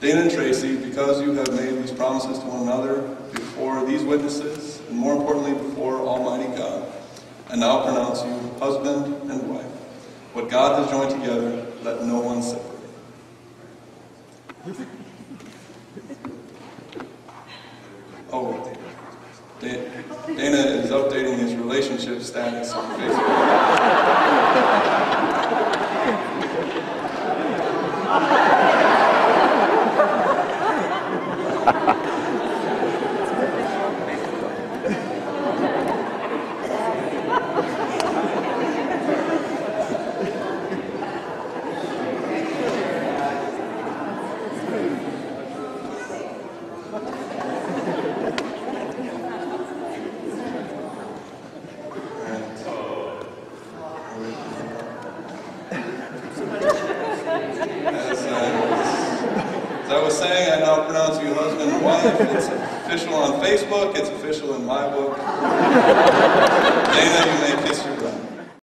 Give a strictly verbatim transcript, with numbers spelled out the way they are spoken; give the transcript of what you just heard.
Dana and Tracy, because you have made these promises to one another before these witnesses, and more importantly before Almighty God, I now pronounce you husband and wife. What God has joined together, let no one separate. Oh, Dana is updating his relationship status on Facebook. As I was saying, I now pronounce you husband and wife. It's official on Facebook. It's official in my book. Dana, you may